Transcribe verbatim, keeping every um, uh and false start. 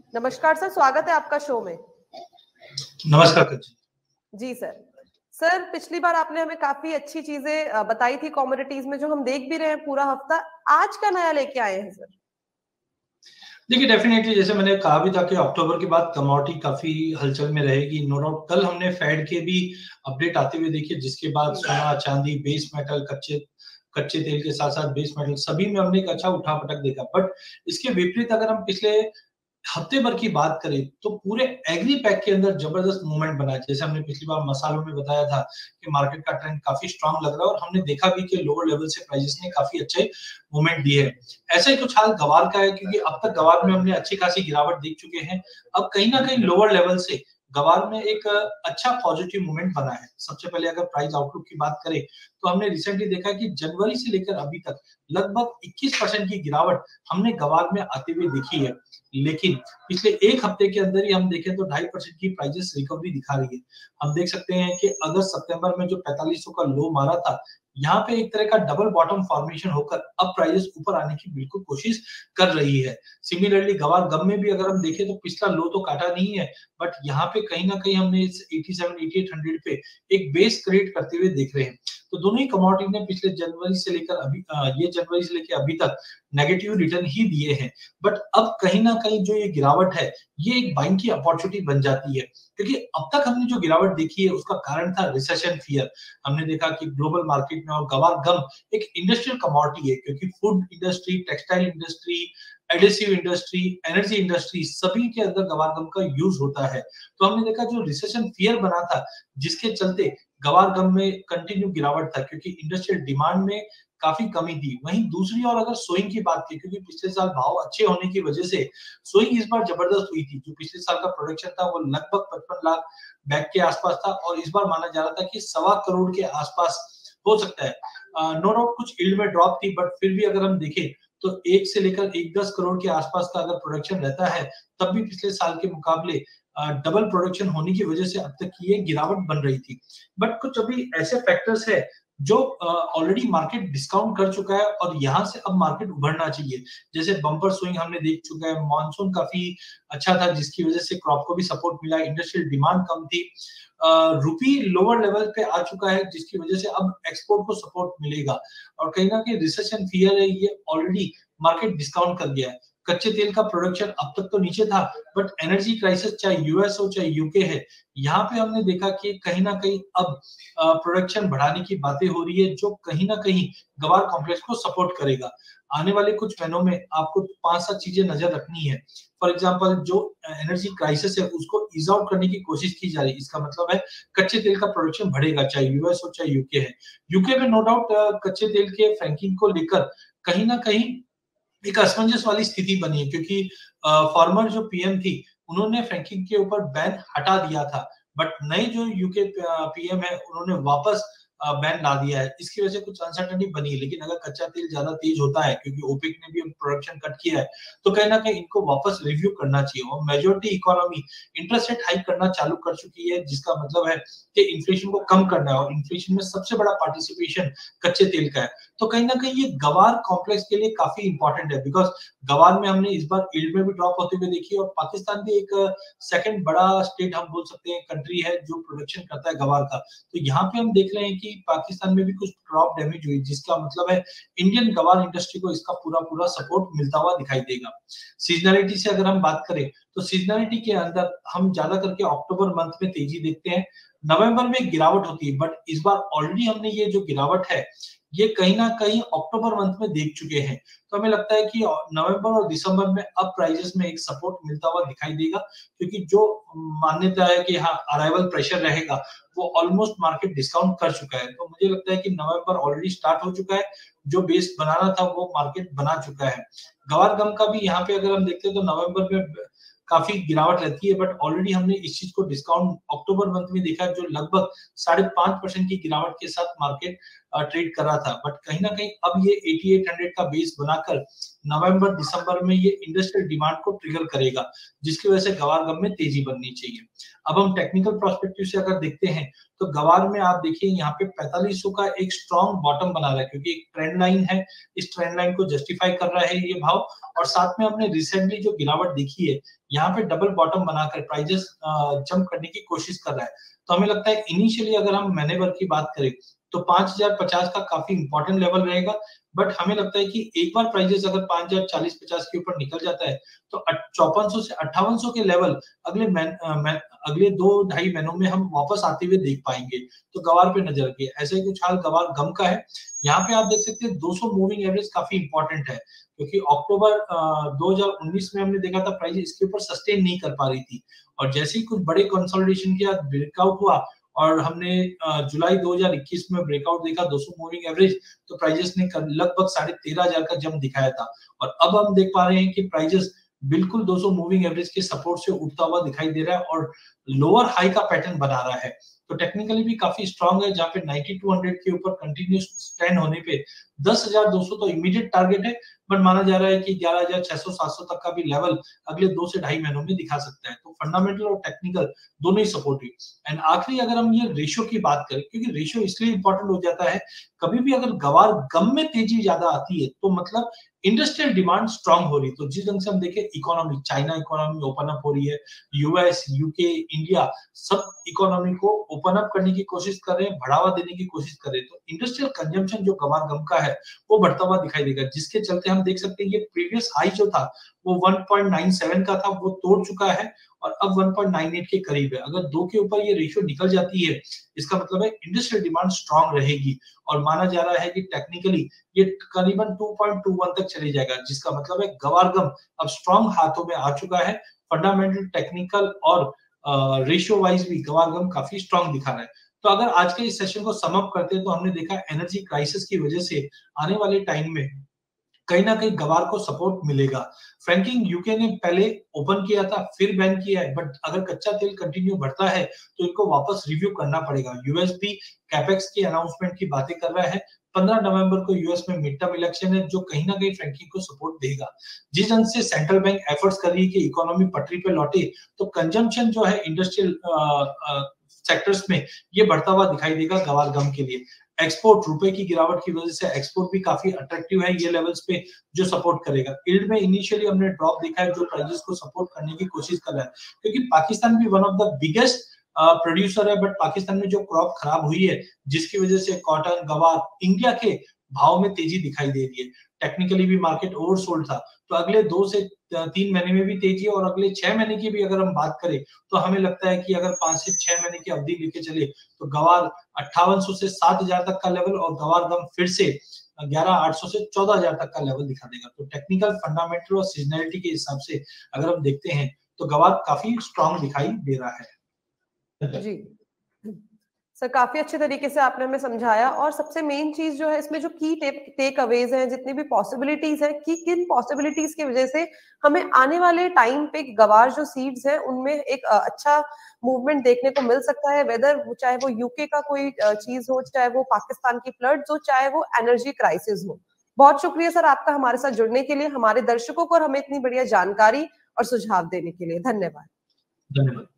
नमस्कार सर, स्वागत है आपका शो में। नमस्कार कच्ची। जी सर। सर, पिछली बार आपने हमें काफी अच्छी चीजें बताई थी कमोडिटीज में, जो हम देख भी रहे हैं पूरा हफ्ता। आज का नया लेके आए हैं सर? देखिए, डेफिनेटली जैसे मैंने कहा भी था कि अक्टूबर के बाद कमोडिटी काफी हलचल में रहेगी, नो डाउट। कल हमने फेड के भी अपडेट आते हुए देखिए, जिसके बाद सोना, चांदी, बेस मेटल, कच्चे कच्चे तेल के साथ साथ बेस मेटल सभी में हमने एक अच्छा उठा-पटक देखा। बट इसके विपरीत अगर हम पिछले हफ्ते भर की बात करें तो पूरे एग्री पैक के अंदर जबरदस्त मूवमेंट बना है। जैसे हमने पिछली बार मसालों में बताया था कि मार्केट का ट्रेंड काफी स्ट्रांग लग रहा है और हमने देखा भी कि लोअर लेवल से प्राइसेस ने काफी अच्छे मूवमेंट दिए हैं। ऐसा ही कुछ हाल गवार का है, क्योंकि अब तक गवार में हमने अच्छी खासी गिरावट देख चुके हैं। अब कहीं ना कहीं लोअर लेवल से गवार में एक अच्छा पॉजिटिव मूवमेंट बना है। सबसे पहले अगर प्राइस आउटलुक की बात करें तो हमने रिसेंटली देखा कि जनवरी से लेकर अभी तक लगभग इक्कीस परसेंट की गिरावट हमने गवार में आते हुए देखी है। लेकिन पिछले एक हफ्ते के अंदर ही हम देखें तो ढाई परसेंट की प्राइसेस रिकवरी दिखा रही है। हम देख सकते हैं कि अगस्त सितंबर में जो पैंतालीस सौ का लो मारा था, यहाँ पे एक तरह का डबल बॉटम फॉर्मेशन होकर अब प्राइसेस ऊपर आने की बिल्कुल कोशिश कर रही है। सिमिलरली गवार गम में भी अगर हम देखें तो पिछला लो तो काटा नहीं है, बट यहाँ पे कहीं ना कहीं हमने इस सत्तासी अट्ठासी सौ पे एक बेस क्रिएट करते हुए देख रहे हैं। तो दोनों ही कमोडिटी ने पिछले जनवरी से लेकर अभी ये जनवरी से लेकर अभी तक नेगेटिव रिटर्न ही दिए हैं। बट अब कहीं ना कहीं जो ये गिरावट है, ये एक बाइंग की अपॉर्चुनिटी बन जाती है, क्योंकि अब तक हमने जो गिरावट देखी है उसका कारण था रिसेशन फियर। हमने देखा कि ग्लोबल मार्केट में और गवार गम एक इंडस्ट्रियल कमोडिटी है, क्योंकि food industry, textile industry, adhesive industry, energy industry सभी के अंदर गवार गम का यूज होता है। तो हमने देखा जो रिसेशन फियर बना था, जिसके चलते गवार गम में कंटिन्यू गिरावट था, क्योंकि इंडस्ट्रियल डिमांड में काफी कमी थी। वहीं दूसरी ओर अगर सोइंग की बात की, क्योंकि पिछले साल भाव अच्छे होने की वजह से सोइंग इस बार जबरदस्त हुई थी। जो पिछले साल का प्रोडक्शन था वो लगभग पचपन लाख बैग के आसपास था और इस बार माना जा रहा था कि सवा करोड़ के आसपास हो सकता है। नो डाउट कुछ यील्ड में ड्रॉप थी, बट फिर भी अगर हम देखें तो एक से लेकर एक दस करोड़ के आसपास का अगर प्रोडक्शन रहता है, तब भी पिछले साल के मुकाबले डबल प्रोडक्शन होने की वजह से अब तक की ये गिरावट बन रही थी। बट कुछ अभी ऐसे फैक्टर्स है जो ऑलरेडी uh, मार्केट डिस्काउंट कर चुका है और यहाँ से अब मार्केट उभरना चाहिए। जैसे बम्पर स्विंग हमने देख चुका है, मॉनसून काफी अच्छा था जिसकी वजह से क्रॉप को भी सपोर्ट मिला, इंडस्ट्रियल डिमांड कम थी, रुपी लोअर लेवल पे आ चुका है जिसकी वजह से अब एक्सपोर्ट को सपोर्ट मिलेगा और कहीं ना कहीं रिसेशन फियर है, ये ऑलरेडी मार्केट डिस्काउंट कर दिया है। कच्चे तेल का प्रोडक्शन अब तक तो नीचे था, बट एनर्जी क्राइसिस चाहे यूएस हो चाहे यूके है, यहाँ पे हमने देखा कि कहीं ना कहीं अब प्रोडक्शन बढ़ाने की बातें हो रही है, जो कहीं ना कहीं गवार कॉम्प्लेक्स को सपोर्ट करेगा। आने वाले कुछ महीनों में आपको पांच सात चीजें नजर रखनी है। फॉर एग्जांपल जो एनर्जी क्राइसिस है उसको ईज आउट करने की कोशिश की जा रही है। इसका मतलब है कच्चे तेल का प्रोडक्शन बढ़ेगा, चाहे यूएस हो चाहे यूके है। यूके में नो डाउट कच्चे तेल के फ्रैंकिंग को लेकर कहीं ना कहीं एक असमंजस वाली स्थिति बनी है, क्योंकि फॉर्मर जो पीएम थी उन्होंने फ्रैंकिंग के ऊपर बैन हटा दिया था, बट नए जो यूके पीएम है उन्होंने वापस बैन ला दिया है। इसकी वजह से कुछ अनसर्टेनिटी बनी है। लेकिन अगर कच्चा तेल ज्यादा तेज होता है, क्योंकि ओपेक ने भी प्रोडक्शन कट किया है, तो कहीं ना कहीं इनको वापस रिव्यू करना चाहिए। और majority economy interest rate hike करना चालू कर चुकी है, जिसका मतलब है कि इन्फ्लेशन को कम करना है और इन्फ्लेशन में सबसे बड़ा पार्टिसिपेशन कच्चे तेल का है। तो कहीं ना कहीं ये गवार कॉम्प्लेक्स के लिए काफी इंपॉर्टेंट है, बिकॉज गवार में हमने इस बार यील्ड में भी ड्रॉप होते हुए देखी और पाकिस्तान भी एक सेकंड बड़ा स्टेट हम बोल सकते हैं, कंट्री है जो प्रोडक्शन करता है गवार का। तो यहाँ पे हम देख रहे हैं कि पाकिस्तान में भी कुछ क्रॉप डैमेज हुई, जिसका मतलब है इंडियन गवार इंडस्ट्री को इसका पूरा पूरा सपोर्ट मिलता हुआ दिखाई देगा। सीजनलिटी से अगर हम बात करें तो सीजनलिटी के अंदर हम ज्यादा करके अक्टूबर मंथ में तेजी देखते हैं, नवंबर में गिरावट होती है, बट इस बार ऑलरेडी हमने ये जो गिरावट है ये कहीं ना कहीं अक्टूबर मंथ में देख चुके हैं। तो हमें लगता है कि नवंबर और दिसंबर में अब प्राइसेस में एक सपोर्ट मिलता हुआ दिखाई देगा, क्योंकि जो मान्यता है कि हाँ अराइवल प्रेशर रहेगा वो ऑलमोस्ट मार्केट डिस्काउंट कर चुका है। तो मुझे लगता है कि नवंबर ऑलरेडी स्टार्ट हो चुका है, जो बेस बनाना था वो मार्केट बना चुका है। गवार गम का भी यहाँ पे अगर हम देखते हैं तो नवंबर में काफी गिरावट रहती है, बट ऑलरेडी हमने इस चीज को डिस्काउंट अक्टूबर मंथ में देखा, जो लगभग साढ़े पांच परसेंट की गिरावट के साथ मार्केट ट्रेड कर रहा था, बट कहीं ना कहीं अब ये अठासी सौ का बेस बनाकर नवंबर दिसंबर में ये इंडस्ट्रियल डिमांड को ट्रिगर करेगा, जिसकी वजह से गवार गम में तेजी बननी चाहिए। अब हम टेक्निकल पर्सपेक्टिव से अगर देखते हैं तो गवार में आप देखिए यहाँ पे पैंतालीस सौ का एक स्ट्रॉन्ग बॉटम बना रहा है, क्योंकि एक ट्रेंड लाइन है, इस ट्रेंड लाइन को जस्टिफाई कर रहा है ये भाव, और साथ में हमने रिसेंटली जो गिरावट देखी है यहाँ पे डबल बॉटम बनाकर प्राइजेस जंप करने की कोशिश कर रहा है। तो हमें लगता है इनिशियली अगर हम मैनेवर की बात करें तो पांच हजार पचास का काफी इंपॉर्टेंट लेवल रहेगा, बट हमें लगता है कि एक बार प्राइजेस अगर पांच हजार चालीस पचास के ऊपर निकल जाता है तो चौपन सौ से अट्ठावन सौ के लेवल अगले मैन, मैन, अगले दो ढाई महीनों में हम वापस आते हुए देख पाएंगे। तो गवार पे नजर रखिए। ऐसे ही कुछ हाल गवार गम का है। यहाँ पे आप देख सकते हैं दो सौ मूविंग एवरेज काफी इंपॉर्टेंट है, क्योंकि अक्टूबर दो हजार उन्नीस में हमने देखा था प्राइस इसके ऊपर सस्टेन नहीं कर पा रही थी, और जैसे ही कुछ बड़े कंसोलिडेशन के बाद ब्रेकआउट हुआ और हमने जुलाई दो हजार इक्कीस में ब्रेकआउट देखा दो सौ मूविंग एवरेज, तो प्राइजेस ने लगभग साढ़े तेरह हजार का जंप दिखाया था, और अब हम देख पा रहे हैं कि प्राइजेस बिल्कुल दो सौ मूविंग एवरेज के सपोर्ट से उठता हुआ दिखाई दे रहा है और लोअर हाई का पैटर्न बना रहा है। तो टेक्निकली भी काफी स्ट्रांग है, जहां पे बानवे सौ के ऊपर कंटिन्यूस स्टैंड होने पे दस हजार दो सौ तो इमीडिएट टारगेट है, बट माना जा रहा है कि ग्यारह हजार छह सौ सात सौ तक का भी लेवल अगले दो से ढाई महीनों में दिखा सकता है। तो फंडामेंटल और टेक्निकल दोनों ही सपोर्टिव। एंड आखिरी अगर हम ये रेशियो की बात करें, क्योंकि रेशियो इसलिए इंपॉर्टेंट हो जाता है, कभी भी अगर गवार गम में तेजी ज्यादा आती है तो मतलब इंडस्ट्रियल डिमांड स्ट्रांग हो रही है। तो जिस ढंग से हम देखें economy, China economy open up हो रही है, यूएस, यूके, इंडिया सब इकोनॉमी को ओपन अप करने की कोशिश कर रहे हैं, बढ़ावा देने की कोशिश कर रहे हैं, तो इंडस्ट्रियल कंजम्पशन जो गवार गम का है वो बढ़ता हुआ दिखाई देगा, जिसके चलते हम देख सकते हैं ये प्रीवियस हाई जो था वो एक पॉइंट नौ सात का था, वो तोड़ चुका है और अब एक पॉइंट नौ आठ के करीब है। अगर दो के ऊपर ये रेशियो निकल जाती है, इसका मतलब है इंडस्ट्रियल डिमांड स्ट्रांग रहेगी, और माना जा रहा है कि टेक्निकली ये करीबन दो पॉइंट दो एक तक चले जाएगा, जिसका मतलब है गवार गम अब स्ट्रांग हाथों में आ चुका है। फंडामेंटल, टेक्निकल और रेशियो वाइज भी गवार गम काफी स्ट्रांग दिखा रहा है। तो अगर आज के इस सेशन को सम अप करते हैं तो हमने देखा एनर्जी क्राइसिस की वजह से आने वाले टाइम में कहीं ना कहीं गवार को सपोर्ट मिलेगा। फ्रैंकिंग यूके ने पहले ओपन किया था, फिर बैन किया है, बट अगर कच्चा तेल कंटिन्यू बढ़ता है तो इनको वापस रिव्यू करना पड़ेगा। यूएस भी कैपेक्स की अनाउंसमेंट की बातें कर रहा है। पंद्रह नवंबर को यूएस में मिड टर्म इलेक्शन है, जो कहीं ना कहीं फ्रैंकिंग को सपोर्ट देगा। जिस ढंग से सेंट्रल बैंक एफर्ट्स कर रही है कि इकोनॉमी पटरी पे लौटे, तो कंजम्पशन जो है इंडस्ट्रियल सेक्टर्स में ये बढ़ता हुआ दिखाई देगा गवार गम के लिए। एक्सपोर्ट, रुपए की गिरावट की वजह से एक्सपोर्ट भी काफी अट्रैक्टिव है ये लेवल्स पे, जो सपोर्ट करेगा। यील्ड में इनिशियली हमने ड्रॉप देखा है, जो प्राइसेस को सपोर्ट करने की कोशिश कर रहा है, क्योंकि पाकिस्तान भी one of the biggest producer है, बट पाकिस्तान में जो क्रॉप खराब हुई है जिसकी वजह से कॉटन, गवार, इंडिया के भाव में तेजी दिखाई दे रही है। टेक्निकली भी मार्केट ओवरसोल्ड था, तो अगले दो से तीन महीने में भी तेजी है, और अगले छह महीने की भी अगर हम बात करें तो हमें लगता है कि अगर पांच से छह महीने की अवधि लेके चले तो गवार अट्ठावन सौ से सात हजार तक का लेवल और गवार गम फिर से ग्यारह आठ सौ से चौदह हजार तक का लेवल दिखा देगा। तो टेक्निकल, फंडामेंटल और सीजनैलिटी के हिसाब से अगर हम देखते हैं तो गवार काफी स्ट्रांग दिखाई दे रहा है। जी सर, काफी अच्छे तरीके से आपने हमें समझाया, और सबसे मेन चीज जो है इसमें जो की टेक अवेज हैं, जितनी भी पॉसिबिलिटीज हैं, कि किन पॉसिबिलिटीज की वजह से हमें आने वाले टाइम पे गवार जो सीड्स हैं उनमें एक अच्छा मूवमेंट देखने को मिल सकता है, वेदर चाहे वो यूके का कोई चीज हो, चाहे वो पाकिस्तान की फ्लड्स हो, चाहे वो एनर्जी क्राइसिस हो। बहुत शुक्रिया सर आपका हमारे साथ जुड़ने के लिए, हमारे दर्शकों को और हमें इतनी बढ़िया जानकारी और सुझाव देने के लिए। धन्यवाद। धन्यवाद।